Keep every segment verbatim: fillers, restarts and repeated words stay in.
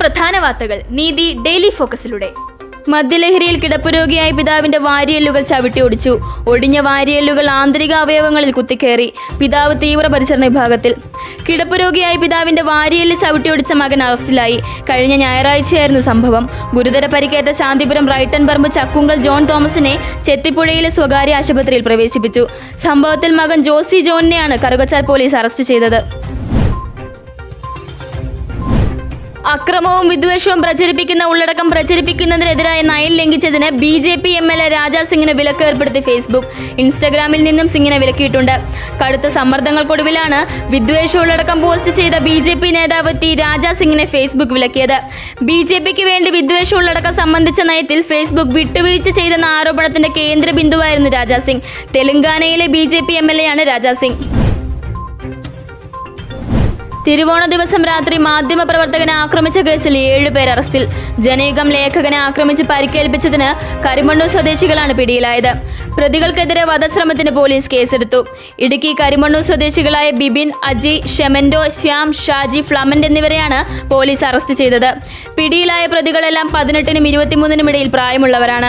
പ്രധാന വാർത്തകൾ നീതി ഡെയിലി ഫോക്കസിലൂടെ. മദ്യലഹരിയിൽ കിടപ്പുരോഗിയായ പിതാവിന്റെ വാരിയെല്ലുകൾ ചവിട്ടിയൊടിച്ചു. ഒടിഞ്ഞ വാരിയെല്ലുകൾ ആന്തരിക അവയവങ്ങളിൽ കുത്തിക്കയറി. പിതാവ് തീവ്രപരിചരണ വിഭാഗത്തിൽ. കിടപ്പുരോഗിയായ പിതാവിന്റെ വാരിയെല്ല് ചവിട്ടിയൊടിച്ച മകൻ അറസ്റ്റിലായി. കഴിഞ്ഞ ഞായറാഴ്ചയായിരുന്നു സംഭവം. ഗുരുതര പരിക്കേറ്റ ശാന്തിപുരം റൈറ്റൻ പറമ്പ് ചക്കുങ്കൽ ജോൺ തോമസിനെ ചെത്തിപ്പുഴയിലെ സ്വകാര്യ ആശുപത്രിയിൽ പ്രവേശിപ്പിച്ചു. സംഭവത്തിൽ മകൻ ജോസി ജോണിനെയാണ് കറുകച്ചാൽ പോലീസ് അറസ്റ്റ് ചെയ്തത്. അക്രമവും വിദ്വേഷവും പ്രചരിപ്പിക്കുന്ന ഉള്ളടക്കം പ്രചരിപ്പിക്കുന്നതിനെതിരായ നയം ലംഘിച്ചതിന് B J P M L A Raja സിംഗിന് വിലക്ക് ഏർപ്പെടുത്തി ഫേസ്ബുക്ക്. ഇൻസ്റ്റഗ്രാമിൽ നിന്നും സിംഗിനെ വിലക്കിയിട്ടുണ്ട്. കടുത്ത സമ്മർദ്ദങ്ങൾക്കൊടുവിലാണ് വിദ്വേഷ ഉള്ളടക്കം പോസ്റ്റ് ചെയ്ത ബി ജെ പി നേതാവ് ടി രാജാ സിംഗിനെ ഫേസ്ബുക്ക് വിലക്കിയത്. ബി ജെ പിക്ക് വേണ്ടി വിദ്വേഷ ഉള്ളടക്കം സംബന്ധിച്ച നയത്തിൽ ഫേസ്ബുക്ക് വിട്ടുവീഴ്ച ചെയ്തെന്ന ആരോപണത്തിന്റെ കേന്ദ്ര ബിന്ദുവായിരുന്നു രാജാ സിംഗ്. തെലങ്കാനയിലെ B J P M L A ആണ് രാജാ സിംഗ്. തിരുവോണ ദിവസം രാത്രി മാധ്യമപ്രവർത്തകനെ ആക്രമിച്ച കേസിൽ ഏഴുപേർ അറസ്റ്റിൽ. ജനയുഗം ലേഖകനെ ആക്രമിച്ച് പരിക്കേൽപ്പിച്ചതിന് കരിമണ്ണൂർ സ്വദേശികളാണ് പിടിയിലായത്. പ്രതികൾക്കെതിരെ വധശ്രമത്തിന് പോലീസ് കേസെടുത്തു. ഇടുക്കി കരിമണ്ണൂർ സ്വദേശികളായ ബിബിൻ, അജി, ഷെമൻഡോ, ശ്യാം, ഷാജി, ഫ്ലമന്റ് എന്നിവരെയാണ് പോലീസ് അറസ്റ്റ് ചെയ്തത്. പിടിയിലായ പ്രതികളെല്ലാം പതിനെട്ടിനും ഇരുപത്തിമൂന്നിനും ഇടയിൽ പ്രായമുള്ളവരാണ്.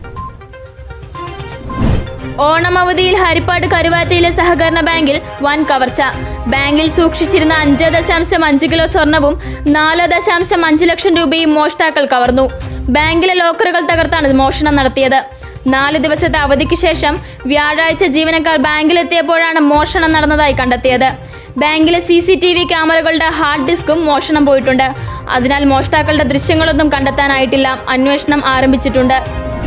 ഓണം അവധിയിൽ ഹരിപ്പാട് കരുവാറ്റയിലെ സഹകരണ ബാങ്കിൽ വൻ കവർച്ച. ബാങ്കിൽ സൂക്ഷിച്ചിരുന്ന അഞ്ച് ദശാംശം അഞ്ച് കിലോ സ്വർണവും നാല് ദശാംശം അഞ്ച് ലക്ഷം രൂപയും മോഷ്ടാക്കൾ കവർന്നു. ബാങ്കിലെ ലോക്കറുകൾ തകർത്താണ് മോഷണം നടത്തിയത്. നാല് ദിവസത്തെ അവധിക്ക് ശേഷം വ്യാഴാഴ്ച ജീവനക്കാർ ബാങ്കിലെത്തിയപ്പോഴാണ് മോഷണം നടന്നതായി കണ്ടെത്തിയത്. ബാങ്കിലെ സി സി ടി വി ക്യാമറകളുടെ ഹാർഡ് ഡിസ്കും മോഷണം പോയിട്ടുണ്ട്. അതിനാൽ മോഷ്ടാക്കളുടെ ദൃശ്യങ്ങളൊന്നും കണ്ടെത്താനായിട്ടില്ല. അന്വേഷണം ആരംഭിച്ചിട്ടുണ്ട്.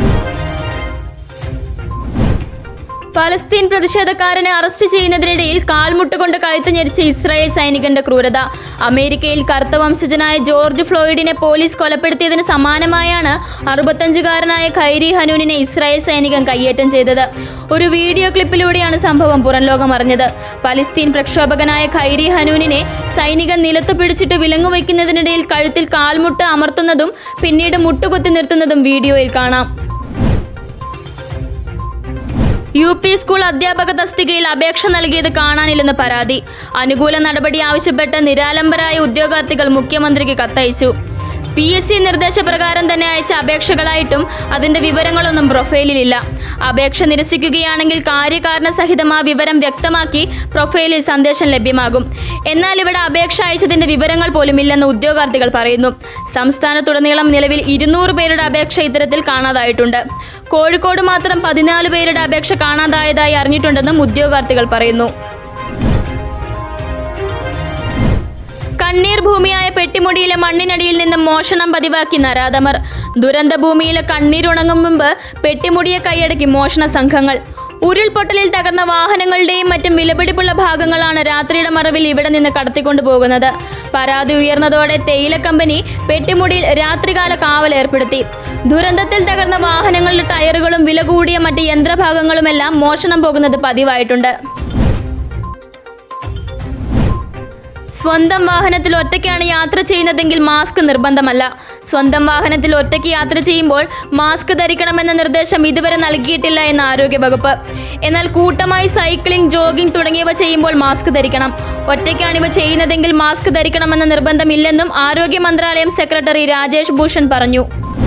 പലസ്തീൻ പ്രതിഷേധക്കാരനെ അറസ്റ്റ് ചെയ്യുന്നതിനിടയിൽ കാൽമുട്ടുകൊണ്ട് കഴുത്ത് ഞെരിച്ച ഇസ്രായേൽ സൈനികന്റെ ക്രൂരത. അമേരിക്കയിൽ കറുത്ത വംശജനായ ജോർജ് ഫ്ലോയിഡിനെ പോലീസ് കൊലപ്പെടുത്തിയതിന് സമാനമായാണ് അറുപത്തഞ്ചുകാരനായ ഖൈരി ഹനൂനിനെ ഇസ്രായേൽ സൈനികൻ കയ്യേറ്റം ചെയ്തത്. ഒരു വീഡിയോ ക്ലിപ്പിലൂടെയാണ് സംഭവം പുറംലോകം അറിഞ്ഞത്. പലസ്തീൻ പ്രക്ഷോഭകനായ ഖൈരി ഹനൂനിനെ സൈനികൻ നിലത്ത് പിടിച്ചിട്ട് വിലങ്ങുവയ്ക്കുന്നതിനിടയിൽ കഴുത്തിൽ കാൽമുട്ട് അമർത്തുന്നതും പിന്നീട് മുട്ടുകുത്തി നിർത്തുന്നതും വീഡിയോയിൽ കാണാം. യു പി സ്കൂൾ അധ്യാപക തസ്തികയിൽ അപേക്ഷ നൽകിയത് കാണാനില്ലെന്ന് പരാതി. അനുകൂല നടപടി ആവശ്യപ്പെട്ട് നിരാലംബരായ ഉദ്യോഗാർത്ഥികൾ മുഖ്യമന്ത്രിക്ക് കത്തയച്ചു. പി എസ് സി നിർദ്ദേശപ്രകാരം തന്നെ അയച്ച അപേക്ഷകളായിട്ടും അതിന്റെ വിവരങ്ങളൊന്നും പ്രൊഫൈലിലില്ല. അപേക്ഷ നിരസിക്കുകയാണെങ്കിൽ കാര്യകാരണ സഹിതം ആ വിവരം വ്യക്തമാക്കി പ്രൊഫൈലിൽ സന്ദേശം ലഭ്യമാകും. എന്നാൽ ഇവിടെ അപേക്ഷ അയച്ചതിന്റെ വിവരങ്ങൾ പോലും ഇല്ലെന്ന് ഉദ്യോഗാർത്ഥികൾ പറയുന്നു. സംസ്ഥാനത്തുടനീളം നിലവിൽ ഇരുന്നൂറ് പേരുടെ അപേക്ഷ ഇത്തരത്തിൽ കാണാതായിട്ടുണ്ട്. കോഴിക്കോട് മാത്രം പതിനാല് പേരുടെ അപേക്ഷ കാണാതായതായി അറിഞ്ഞിട്ടുണ്ടെന്നും ഉദ്യോഗാർത്ഥികൾ പറയുന്നു. കണ്ണീർ ഭൂമിയായ പെട്ടിമുടിയിലെ മണ്ണിനടിയിൽ നിന്നും മോഷണം പതിവാക്കി നരാധമർ. ദുരന്ത ഭൂമിയിലെ കണ്ണീരുണങ്ങും മുമ്പ് പെട്ടിമുടിയെ കൈയടക്കി മോഷണ സംഘങ്ങൾ. ഉരുൾപൊട്ടലിൽ തകർന്ന വാഹനങ്ങളുടെയും മറ്റും വിലപിടിപ്പുള്ള ഭാഗങ്ങളാണ് രാത്രിയുടെ മറവിൽ ഇവിടെ നിന്ന് കടത്തിക്കൊണ്ടുപോകുന്നത്. പരാതി ഉയർന്നതോടെ തേയില കമ്പനി പെട്ടിമുടിയിൽ രാത്രികാല കാവൽ ഏർപ്പെടുത്തി. ദുരന്തത്തിൽ തകർന്ന വാഹനങ്ങളുടെ ടയറുകളും വില കൂടിയ മറ്റ് യന്ത്രഭാഗങ്ങളുമെല്ലാം മോഷണം പോകുന്നത് പതിവായിട്ടുണ്ട്. സ്വന്തം വാഹനത്തിൽ ഒറ്റയ്ക്കാണ് യാത്ര ചെയ്യുന്നതെങ്കിൽ മാസ്ക് നിർബന്ധമല്ല. സ്വന്തം വാഹനത്തിൽ ഒറ്റയ്ക്ക് യാത്ര ചെയ്യുമ്പോൾ മാസ്ക് ധരിക്കണമെന്ന നിർദ്ദേശം ഇതുവരെ നൽകിയിട്ടില്ല എന്ന് ആരോഗ്യവകുപ്പ്. എന്നാൽ കൂട്ടമായി സൈക്ലിംഗ്, ജോഗിംഗ് തുടങ്ങിയവ ചെയ്യുമ്പോൾ മാസ്ക് ധരിക്കണം. ഒറ്റയ്ക്കാണ് ഇവ ചെയ്യുന്നതെങ്കിൽ മാസ്ക് ധരിക്കണമെന്ന നിർബന്ധമില്ലെന്നും ആരോഗ്യ മന്ത്രാലയം സെക്രട്ടറി രാജേഷ് ഭൂഷൺ പറഞ്ഞു.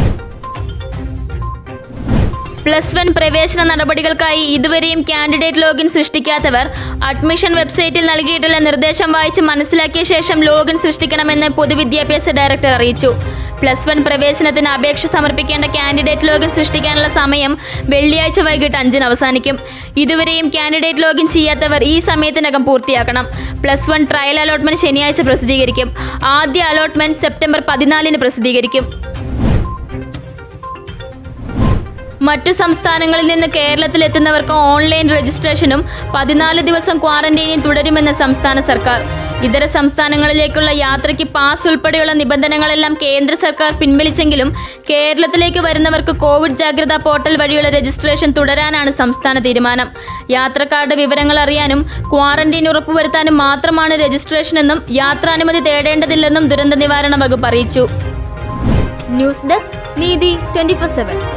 പ്ലസ് വൺ പ്രവേശന നടപടികൾക്കായി ഇതുവരെയും കാൻഡിഡേറ്റ് ലോഗിൻ സൃഷ്ടിക്കാത്തവർ അഡ്മിഷൻ വെബ്സൈറ്റിൽ നൽകിയിട്ടുള്ള നിർദ്ദേശം വായിച്ച് മനസ്സിലാക്കിയ ശേഷം ലോഗിൻ സൃഷ്ടിക്കണമെന്ന് പൊതുവിദ്യാഭ്യാസ ഡയറക്ടർ അറിയിച്ചു. പ്ലസ് വൺ പ്രവേശനത്തിന് അപേക്ഷ സമർപ്പിക്കേണ്ട കാൻഡിഡേറ്റ് ലോഗിൻ സൃഷ്ടിക്കാനുള്ള സമയം വെള്ളിയാഴ്ച വൈകിട്ട് അഞ്ചിന് അവസാനിക്കും. ഇതുവരെയും കാൻഡിഡേറ്റ് ലോഗിൻ ചെയ്യാത്തവർ ഈ സമയത്തിനകം പൂർത്തിയാക്കണം. പ്ലസ് വൺ ട്രയൽ അലോട്ട്മെന്റ് ശനിയാഴ്ച പ്രസിദ്ധീകരിക്കും. ആദ്യ അലോട്ട്മെന്റ് സെപ്റ്റംബർ പതിനാലിന് പ്രസിദ്ധീകരിക്കും. മറ്റു സംസ്ഥാനങ്ങളിൽ നിന്ന് കേരളത്തിലെത്തുന്നവർക്ക് ഓൺലൈൻ രജിസ്ട്രേഷനും പതിനാല് ദിവസം ക്വാറന്റൈനും തുടരുമെന്ന് സംസ്ഥാന സർക്കാർ. ഇതര സംസ്ഥാനങ്ങളിലേക്കുള്ള യാത്രയ്ക്ക് പാസ് ഉൾപ്പെടെയുള്ള നിബന്ധനകളെല്ലാം കേന്ദ്ര സർക്കാർ പിൻവലിച്ചെങ്കിലും കേരളത്തിലേക്ക് വരുന്നവർക്ക് കോവിഡ് ജാഗ്രതാ പോർട്ടൽ വഴിയുള്ള രജിസ്ട്രേഷൻ തുടരാനാണ് സംസ്ഥാന തീരുമാനം. യാത്രക്കാരുടെ വിവരങ്ങൾ അറിയാനും ക്വാറന്റൈൻ ഉറപ്പുവരുത്താനും മാത്രമാണ് രജിസ്ട്രേഷനെന്നും യാത്രാനുമതി തേടേണ്ടതില്ലെന്നും ദുരന്ത നിവാരണ വകുപ്പ് അറിയിച്ചു. News desk Neethi twenty four seven.